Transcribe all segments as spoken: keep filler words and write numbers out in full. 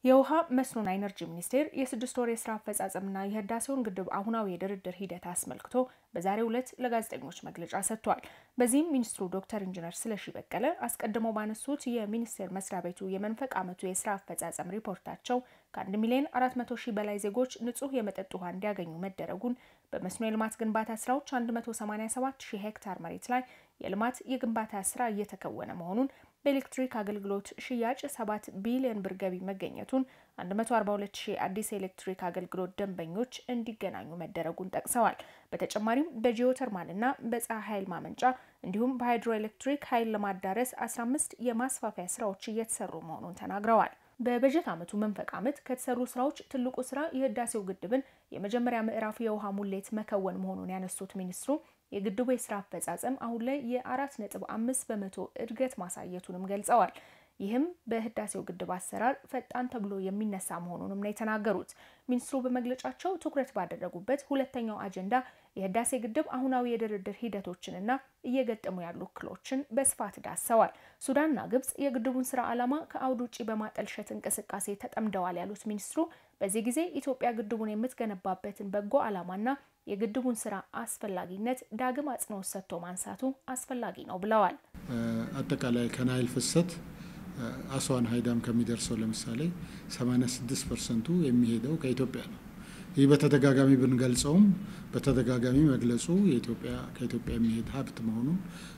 የውሃ መስኖና ኢነርጂ ሚኒስቴር የስድስት ወር የስራ አፈጻጸምና የህዳሴውን ግድብ አሁናዊ የድርድር ሂደት አስመልክቶ በዛሬው ዕለት ለጋዜጠኞች መግለጫ ሰጥቷል። በዚህም ሚኒስትሩ ዶክተር ኢንጂነር ስለሺ በቀለ አስቀድመው ባነሱት የሚኒስቴር መስሪያ ቤቱ የመንፈቅ ዓመቱ የስራ አፈጻጸም ሪፖርታቸው ከአንድ ሚሊዮን አራት መቶ ሺህ በላይ ዜጎች ንጹህ የመጠጥ ውሃ እንዲያገኙ መደረጉን፣ በመስኖ የልማት ግንባታ ስራዎች አንድ መቶ ሰማኒያ ሰባት ሺህ ሄክታር መሬት ላይ የልማት የግንባታ ስራ እየተከወነ መሆኑን፣ በኤሌክትሪክ አገልግሎት ሽያጭ ሰባት ቢሊዮን ብር ገቢ መገኘቱን፣ አንድ መቶ አርባ ሁለት ሺህ አዲስ ኤሌክትሪክ አገልግሎት ደንበኞች እንዲገናኙ መደረጉን ጠቅሰዋል። በተጨማሪም በጂኦተርማልና በፀሐይ ኃይል ማመንጫ እንዲሁም በሃይድሮ ኤሌክትሪክ ኃይል ለማዳረስ አስራ አምስት የማስፋፊያ ስራዎች እየተሰሩ መሆኑን ተናግረዋል። በበጀት ዓመቱ መንፈቅ ዓመት ከተሰሩ ስራዎች ትልቁ ስራ የህዳሴው ግድብን የመጀመሪያ ምዕራፍ የውሃ ሙሌት መከወን መሆኑን ያነሱት ሚኒስትሩ የግድቡ የስራ አፈጻጸም አሁን ላይ የአራት ነጥብ አምስት በመቶ እድገት ማሳየቱንም ገልጸዋል። ይህም በህዳሴው ግድብ አሰራር ፈጣን ተብሎ የሚነሳ መሆኑንም ነው የተናገሩት። ሚኒስትሩ በመግለጫቸው ትኩረት ባደረጉበት ሁለተኛው አጀንዳ የህዳሴ ግድብ አሁናዊ የድርድር ሂደቶችንና እየገጠሙ ያሉ እክሎችን በስፋት ዳሰዋል። ሱዳንና ግብጽ የግድቡን ስራ ዓላማ ከአውድ ውጪ በማጠልሸት እንቅስቃሴ ተጠምደዋል ያሉት ሚኒስትሩ በዚህ ጊዜ ኢትዮጵያ ግድቡን የምትገነባበትን በጎ ዓላማና የግድቡን ስራ አስፈላጊነት ዳግም አጽንኦት ሰጥቶ ማንሳቱ አስፈላጊ ነው ብለዋል። አጠቃላይ ከናይል ፍሰት አስዋን ሃይዳም ከሚደርሰው ለምሳሌ ሰማንያ ስድስት ፐርሰንት የሚሄደው ከኢትዮጵያ ነው። ይህ በተደጋጋሚ ብንገልጸውም በተደጋጋሚ መግለጹ የኢትዮጵያ ከኢትዮጵያ የሚሄድ ሀብት መሆኑን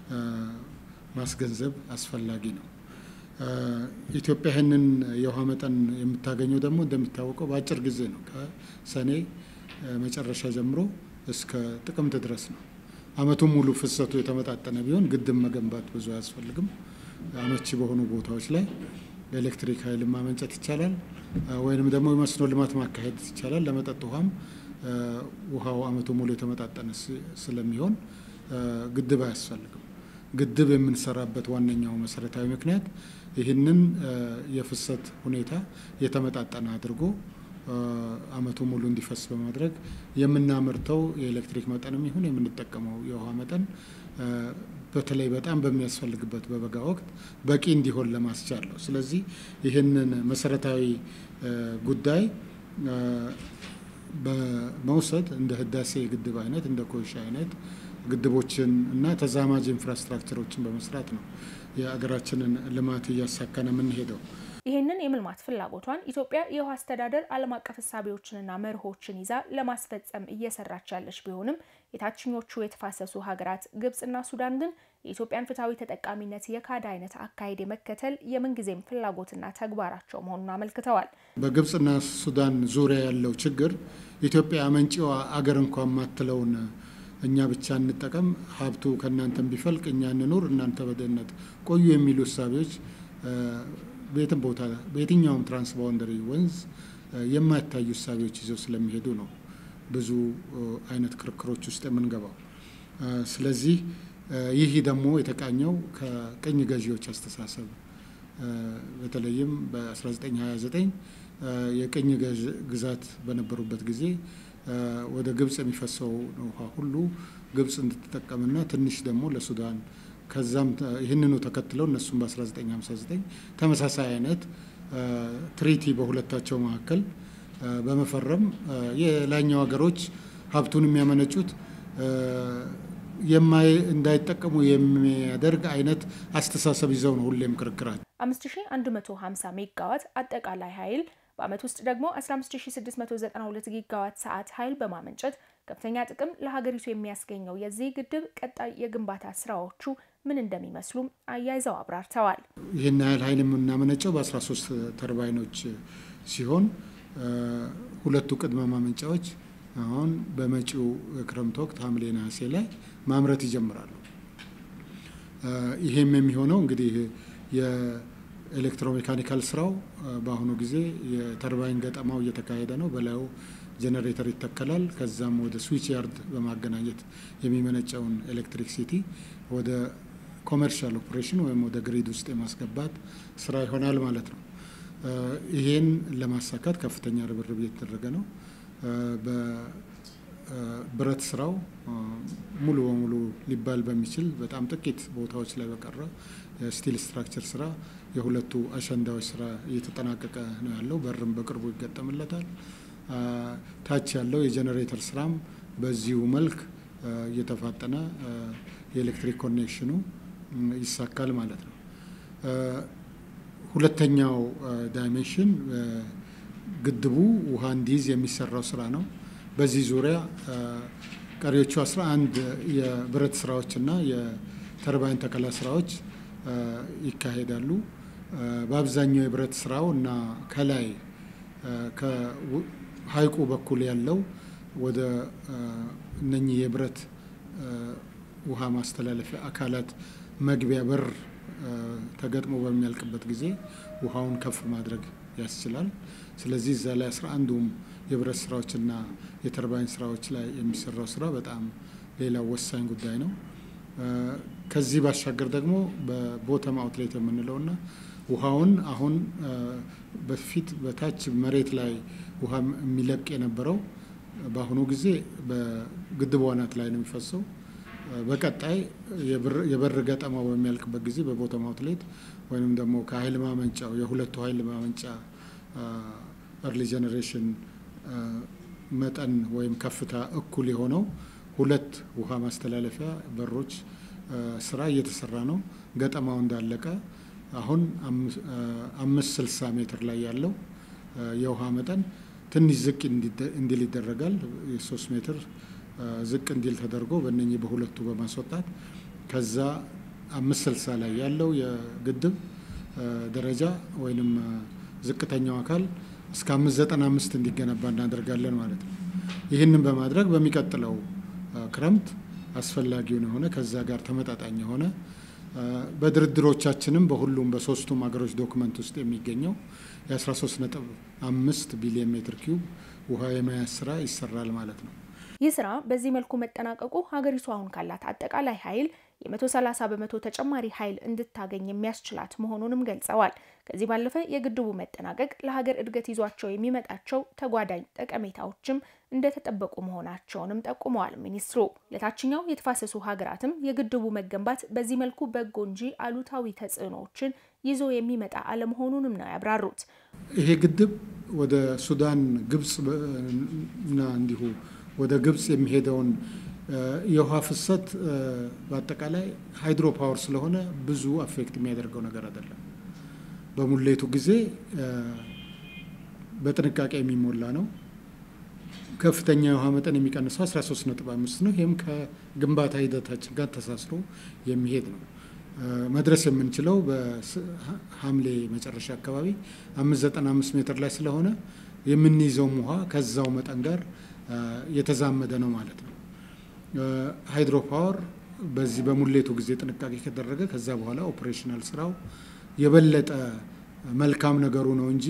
ማስገንዘብ አስፈላጊ ነው። ኢትዮጵያ ይህንን የውሃ መጠን የምታገኘው ደግሞ እንደሚታወቀው በአጭር ጊዜ ነው። ከሰኔ መጨረሻ ጀምሮ እስከ ጥቅምት ድረስ ነው። አመቱን ሙሉ ፍሰቱ የተመጣጠነ ቢሆን ግድብ መገንባት ብዙ አያስፈልግም። አመቺ በሆኑ ቦታዎች ላይ ኤሌክትሪክ ኃይል ማመንጨት ይቻላል፣ ወይንም ደግሞ የመስኖ ልማት ማካሄድ ይቻላል። ለመጠጥ ውሃም ውሃው አመቱን ሙሉ የተመጣጠነ ስለሚሆን ግድብ አያስፈልግም። ግድብ የምንሰራበት ዋነኛው መሰረታዊ ምክንያት ይህንን የፍሰት ሁኔታ የተመጣጠነ አድርጎ አመቱ ሙሉ እንዲፈስ በማድረግ የምናመርተው የኤሌክትሪክ መጠንም ይሁን የምንጠቀመው የውሃ መጠን በተለይ በጣም በሚያስፈልግበት በበጋ ወቅት በቂ እንዲሆን ለማስቻል ነው። ስለዚህ ይህንን መሰረታዊ ጉዳይ በመውሰድ እንደ ህዳሴ ግድብ አይነት እንደ ኮይሻ አይነት ግድቦችን እና ተዛማጅ ኢንፍራስትራክቸሮችን በመስራት ነው የሀገራችንን ልማት እያሳካነ የምንሄደው። ይህንን የልማት ፍላጎቷን ኢትዮጵያ የውሃ አስተዳደር ዓለም አቀፍ ሀሳቦችንና መርሆችን ይዛ ለማስፈጸም እየሰራች ያለች ቢሆንም የታችኞቹ የተፋሰሱ ሀገራት ግብጽና ሱዳን ግን የኢትዮጵያን ፍትሃዊ ተጠቃሚነት የካዳ አይነት አካሄድ የመከተል የምንጊዜም ፍላጎትና ተግባራቸው መሆኑን አመልክተዋል። በግብጽና ሱዳን ዙሪያ ያለው ችግር ኢትዮጵያ አመንጪዋ አገር እንኳን ማትለውን እኛ ብቻ እንጠቀም፣ ሀብቱ ከናንተም ቢፈልቅ እኛ እንኖር፣ እናንተ በደህንነት ቆዩ የሚሉ ሐሳቦች በየትም ቦታ በየትኛውም ትራንስባውንደሪ ወንዝ የማይታዩ ሐሳቦች ይዘው ስለሚሄዱ ነው ብዙ አይነት ክርክሮች ውስጥ የምንገባው። ስለዚህ ይህ ደግሞ የተቃኘው ከቅኝ ገዢዎች አስተሳሰብ በተለይም በ1929 የቅኝ ግዛት በነበሩበት ጊዜ ወደ ግብጽ የሚፈሰው ውሃ ሁሉ ግብጽ እንድትጠቀምና ትንሽ ደግሞ ለሱዳን ከዛም ይህንኑ ተከትለው እነሱም በ1959 ተመሳሳይ አይነት ትሪቲ በሁለታቸው መካከል በመፈረም የላይኛው ሀገሮች ሀብቱን የሚያመነጩት የማይ እንዳይጠቀሙ የሚያደርግ አይነት አስተሳሰብ ይዘው ነው ሁሌም ክርክራቸው። አምስት ሺህ አንድ መቶ ሃምሳ ሜጋዋት አጠቃላይ ኃይል በአመት ውስጥ ደግሞ አስራ አምስት ሺህ ስድስት መቶ ዘጠና ሁለት ጊጋዋት ሰዓት ኃይል በማመንጨት ከፍተኛ ጥቅም ለሀገሪቱ የሚያስገኘው የዚህ ግድብ ቀጣይ የግንባታ ስራዎቹ ምን እንደሚመስሉ አያይዘው አብራርተዋል። ይህን ያህል ኃይል የምናመነጨው በ13 ተርባይኖች ሲሆን ሁለቱ ቅድመ ማመንጫዎች አሁን በመጪው ክረምት ወቅት ሐምሌ ነሐሴ ላይ ማምረት ይጀምራሉ። ይሄም የሚሆነው እንግዲህ የኤሌክትሮሜካኒካል ስራው በአሁኑ ጊዜ የተርባይን ገጠማው እየተካሄደ ነው። በላዩ ጄነሬተር ይተከላል። ከዛም ወደ ስዊች ያርድ በማገናኘት የሚመነጨውን ኤሌክትሪክ ሲቲ ወደ ኮመርሻል ኦፕሬሽን ወይም ወደ ግሪድ ውስጥ የማስገባት ስራ ይሆናል ማለት ነው። ይሄን ለማሳካት ከፍተኛ ርብርብ እየተደረገ ነው። የብረት ስራው ሙሉ በሙሉ ሊባል በሚችል በጣም ጥቂት ቦታዎች ላይ በቀረ የስቲል ስትራክቸር ስራ የሁለቱ አሸንዳዎች ስራ እየተጠናቀቀ ነው ያለው። በርም በቅርቡ ይገጠምለታል። ታች ያለው የጄኔሬተር ስራም በዚሁ መልክ እየተፋጠነ የኤሌክትሪክ ኮኔክሽኑ ይሳካል ማለት ነው። ሁለተኛው ዳይሜንሽን ግድቡ ውሃ እንዲይዝ የሚሰራው ስራ ነው። በዚህ ዙሪያ ቀሪዎቹ አስራ አንድ የብረት ስራዎችና የተርባይን ተከላ ስራዎች ይካሄዳሉ። በአብዛኛው የብረት ስራው እና ከላይ ከሀይቁ በኩል ያለው ወደ እነኚህ የብረት ውሃ ማስተላለፊያ አካላት መግቢያ በር ተገጥሞ በሚያልቅበት ጊዜ ውሃውን ከፍ ማድረግ ያስችላል። ስለዚህ እዛ ላይ አስራ አንዱም የብረት ስራዎችና የተርባይን ስራዎች ላይ የሚሰራው ስራ በጣም ሌላው ወሳኝ ጉዳይ ነው። ከዚህ ባሻገር ደግሞ በቦተም አውትሌት የምንለውና ውሃውን አሁን በፊት በታች መሬት ላይ ውሃ የሚለቅ የነበረው በአሁኑ ጊዜ በግድቡ አናት ላይ ነው የሚፈሰው። በቀጣይ የበር ገጠማው በሚያልቅበት ጊዜ በቦተም አውትሌት ወይንም ደግሞ ከኃይል ማመንጫው የሁለቱ ኃይል ማመንጫ ኤርሊ ጄኔሬሽን መጠን ወይም ከፍታ እኩል የሆነው ሁለት ውሃ ማስተላለፊያ በሮች ስራ እየተሰራ ነው። ገጠማው እንዳለቀ አሁን አምስት ስልሳ ሜትር ላይ ያለው የውሃ መጠን ትንሽ ዝቅ እንዲል ይደረጋል። የሶስት ሜትር ዝቅ እንዲል ተደርጎ በእነኚህ በሁለቱ በማስወጣት ከዛ አምስት ስልሳ ላይ ያለው የግድብ ደረጃ ወይንም ዝቅተኛው አካል እስከ አምስት ዘጠና አምስት እንዲገነባ እናደርጋለን ማለት ነው። ይህንን በማድረግ በሚቀጥለው ክረምት አስፈላጊውን የሆነ ከዛ ጋር ተመጣጣኝ የሆነ በድርድሮቻችንም በሁሉም በሶስቱም ሀገሮች ዶክመንት ውስጥ የሚገኘው የአስራ ሶስት ነጥብ አምስት ቢሊዮን ሜትር ኪዩብ ውሃ የመያዝ ስራ ይሰራል ማለት ነው። ይህ ስራ በዚህ መልኩ መጠናቀቁ ሀገሪቱ አሁን ካላት አጠቃላይ ኃይል የመቶ ሰላሳ በመቶ ተጨማሪ ኃይል እንድታገኝ የሚያስችላት መሆኑንም ገልጸዋል። ከዚህ ባለፈ የግድቡ መጠናቀቅ ለሀገር እድገት ይዟቸው የሚመጣቸው ተጓዳኝ ጠቀሜታዎችም እንደተጠበቁ መሆናቸውንም ጠቁመዋል ሚኒስትሩ። ለታችኛው የተፋሰሱ ሀገራትም የግድቡ መገንባት በዚህ መልኩ በጎ እንጂ አሉታዊ ተጽዕኖዎችን ይዞ የሚመጣ አለመሆኑንም ነው ያብራሩት። ይሄ ግድብ ወደ ሱዳን፣ ግብጽ እና እንዲሁ ወደ ግብጽ የሚሄደውን የውሃ ፍሰት በአጠቃላይ ሃይድሮ ፓወር ስለሆነ ብዙ አፌክት የሚያደርገው ነገር አይደለም። በሙሌቱ ጊዜ በጥንቃቄ የሚሞላ ነው። ከፍተኛ የውሃ መጠን የሚቀንሰው አስራ ሶስት ነጥብ አምስት ነው። ይህም ከግንባታ ሂደታችን ጋር ተሳስሮ የሚሄድ ነው። መድረስ የምንችለው በሐምሌ መጨረሻ አካባቢ አምስት ዘጠና አምስት ሜትር ላይ ስለሆነ የምንይዘውም ውሃ ከዛው መጠን ጋር የተዛመደ ነው ማለት ነው። ሃይድሮ ፓወር በዚህ በሙሌቱ ጊዜ ጥንቃቄ ከደረገ ከዛ በኋላ ኦፕሬሽናል ስራው የበለጠ መልካም ነገሩ ነው እንጂ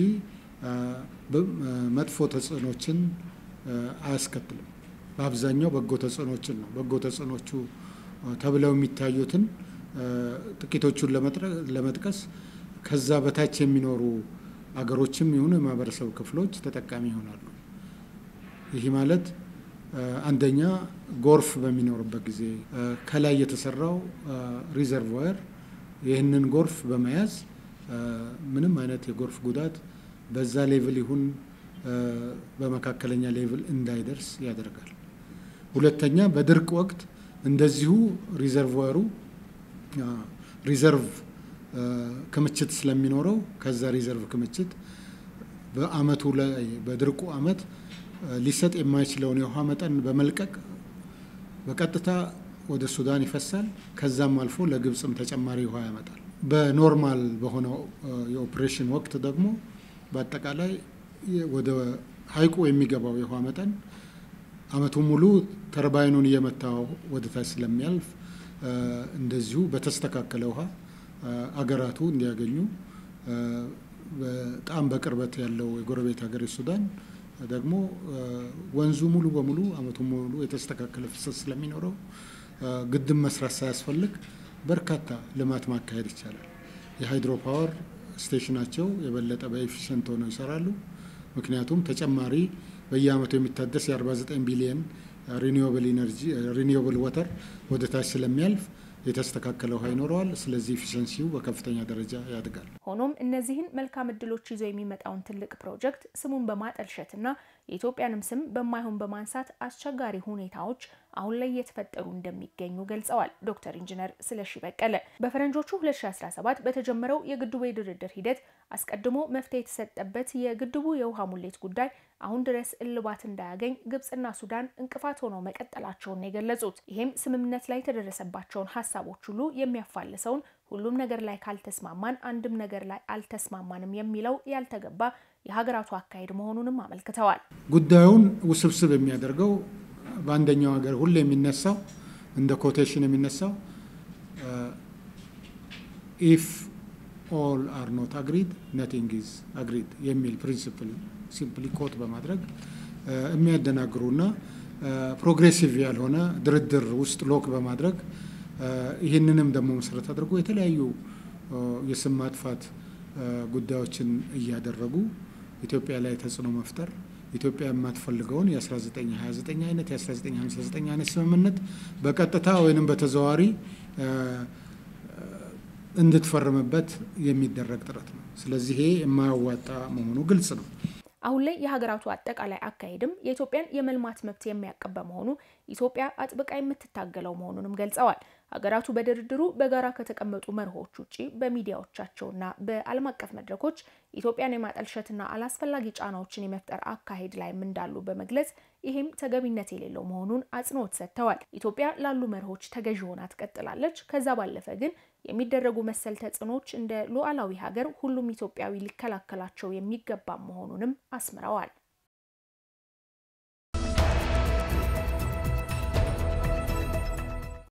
መጥፎ ተጽዕኖችን አያስከትልም። በአብዛኛው በጎ ተጽዕኖችን ነው። በጎ ተጽዕኖቹ ተብለው የሚታዩትን ጥቂቶቹን ለመጥቀስ ከዛ በታች የሚኖሩ አገሮችም ይሁኑ የማህበረሰብ ክፍሎች ተጠቃሚ ይሆናሉ። ይህ ማለት አንደኛ ጎርፍ በሚኖርበት ጊዜ ከላይ የተሰራው ሪዘርቮየር ይህንን ጎርፍ በመያዝ ምንም አይነት የጎርፍ ጉዳት በዛ ሌቭል ይሁን በመካከለኛ ሌቭል እንዳይደርስ ያደርጋል። ሁለተኛ በድርቅ ወቅት እንደዚሁ ሪዘርቮየሩ ሪዘርቭ ክምችት ስለሚኖረው ከዛ ሪዘርቭ ክምችት በአመቱ ላይ በድርቁ አመት ሊሰጥ የማይችለውን የውሃ መጠን በመልቀቅ በቀጥታ ወደ ሱዳን ይፈሳል። ከዛም አልፎ ለግብጽም ተጨማሪ ውሃ ያመጣል። በኖርማል በሆነው የኦፕሬሽን ወቅት ደግሞ በአጠቃላይ ወደ ሀይቁ የሚገባው የውሃ መጠን አመቱን ሙሉ ተርባይኑን እየመታው ወደ ታች ስለሚያልፍ እንደዚሁ በተስተካከለ ውሃ አገራቱ እንዲያገኙ በጣም በቅርበት ያለው የጎረቤት ሀገር ሱዳን ደግሞ ወንዙ ሙሉ በሙሉ አመቱን ሙሉ የተስተካከለ ፍሰት ስለሚኖረው ግድብ መስራት ሳያስፈልግ በርካታ ልማት ማካሄድ ይቻላል። የሃይድሮ ፓወር ስቴሽናቸው የበለጠ በኤፊሽንት ሆነው ይሰራሉ። ምክንያቱም ተጨማሪ በየአመቱ የሚታደስ የ49 ቢሊዮን ሪኒዌብል ኢነርጂ ሪኒዌብል ዋተር ወደ ታች ስለሚያልፍ የተስተካከለ ውሃ ይኖረዋል። ስለዚህ ኤፊሽንሲው በከፍተኛ ደረጃ ያድጋል። ሆኖም እነዚህን መልካም እድሎች ይዘው የሚመጣውን ትልቅ ፕሮጀክት ስሙን በማጠልሸትና የኢትዮጵያንም ስም በማይሆን በማንሳት አስቸጋሪ ሁኔታዎች አሁን ላይ እየተፈጠሩ እንደሚገኙ ገልጸዋል ዶክተር ኢንጂነር ስለሺ በቀለ። በፈረንጆቹ ሁለት ሺህ አስራ ሰባት በተጀመረው የግድቡ የድርድር ሂደት አስቀድሞ መፍትሄ የተሰጠበት የግድቡ የውሃ ሙሌት ጉዳይ አሁን ድረስ እልባት እንዳያገኝ ግብጽና ሱዳን እንቅፋት ሆነው መቀጠላቸውን የገለጹት፣ ይሄም ስምምነት ላይ የተደረሰባቸውን ሀሳቦች ሁሉ የሚያፋልሰውን ሁሉም ነገር ላይ ካልተስማማን አንድም ነገር ላይ አልተስማማንም የሚለው ያልተገባ የሀገራቱ አካሄድ መሆኑንም አመልክተዋል። ጉዳዩን ውስብስብ የሚያደርገው በአንደኛው ሀገር ሁሉ የሚነሳው እንደ ኮቴሽን የሚነሳው if all are not agreed nothing is agreed የሚል ፕሪንሲፕል ሲምፕሊ ኮት በማድረግ የሚያደናግሩና ፕሮግሬሲቭ ያልሆነ ድርድር ውስጥ ሎክ በማድረግ ይህንንም ደግሞ መሰረት አድርጎ የተለያዩ የስም ማጥፋት ጉዳዮችን እያደረጉ ኢትዮጵያ ላይ ተጽዕኖ መፍጠር ኢትዮጵያ የማትፈልገውን የ1929 አይነት የ1959 አይነት ስምምነት በቀጥታ ወይንም በተዘዋዋሪ እንድትፈርምበት የሚደረግ ጥረት ነው። ስለዚህ ይሄ የማያዋጣ መሆኑ ግልጽ ነው። አሁን ላይ የሀገራቱ አጠቃላይ አካሄድም የኢትዮጵያን የመልማት መብት የሚያቀበ መሆኑ ኢትዮጵያ አጥብቃ የምትታገለው መሆኑንም ገልጸዋል። ሀገራቱ በድርድሩ በጋራ ከተቀመጡ መርሆች ውጪ በሚዲያዎቻቸውና በዓለም አቀፍ መድረኮች ኢትዮጵያን የማጠልሸትና አላስፈላጊ ጫናዎችን የመፍጠር አካሄድ ላይም እንዳሉ በመግለጽ ይሄም ተገቢነት የሌለው መሆኑን አጽንኦት ሰጥተዋል። ኢትዮጵያ ላሉ መርሆች ተገዥ ሆና ትቀጥላለች። ከዛ ባለፈ ግን የሚደረጉ መሰል ተጽዕኖች እንደ ሉዓላዊ ሀገር ሁሉም ኢትዮጵያዊ ሊከላከላቸው የሚገባ መሆኑንም አስምረዋል።